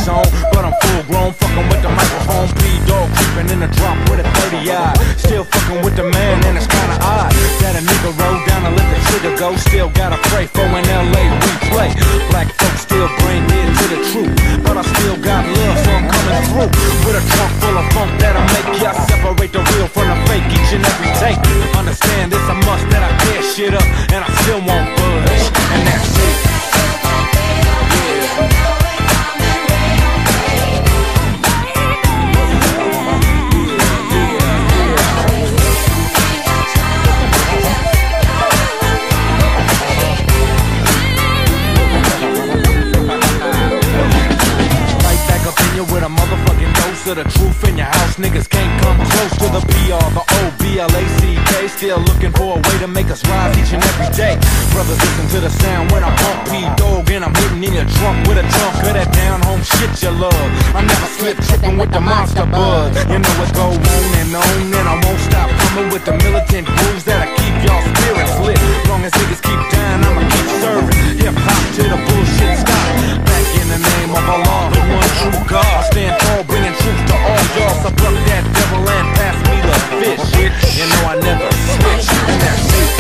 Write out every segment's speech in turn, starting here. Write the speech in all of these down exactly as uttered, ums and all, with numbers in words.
face on, but I'm full grown, fucking with the microphone. P-Dog creeping in the drop with a thirty eye. Still fucking with the man, and it's kinda odd that a nigga roll down and let the trigger go. Still gotta pray for an L A replay. Black folks still brain dead to the truth, but I still got love, so I'm coming through with a trunk full of funk that'll make ya separate the real from the fake each and every take. Understand it's a must that I tear shit up, and I still won't budge, and that's it. With a motherfucking dose of the truth in your house, niggas can't come close to the B R, the O, B L A C K. Still looking for a way to make us rise each and every day. Brothers, listen to the sound when I pump P-Dog, and I'm hitting in your trunk with a trunk of that down home shit you love. I never slip tripping with the monster buzz. You know it go on and on, and I won't stop coming with the militant grooves that'll keep y'all spirits lit. Long as niggas keep dying, I'ma keep serving hip hop till the bullshit stop. Back in the name of Allah, the one true God. I stand tall, bringing truth to all y'all. So fuck that devil and pass me the fish. You know I never switch, and that's it.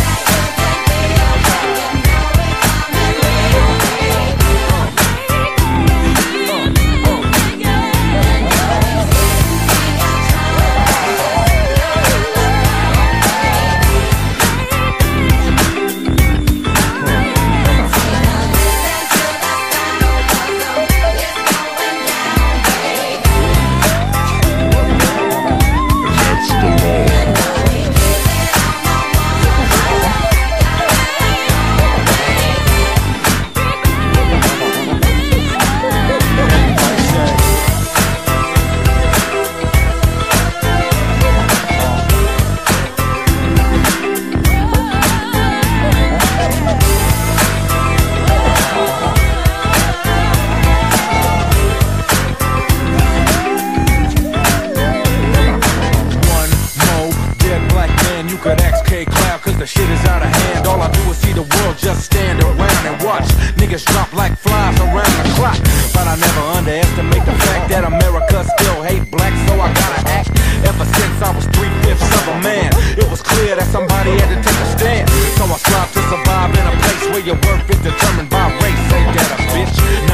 The shit is out of hand. All I do is see the world just stand around and watch niggas drop like flies around the clock. But I never underestimate the fact that America still hate black, so I gotta act. Ever since I was three-fifths of a man, it was clear that somebody had to take a stand. So I strive to survive in a place where your worth is determined by race. Ain't that a bitch?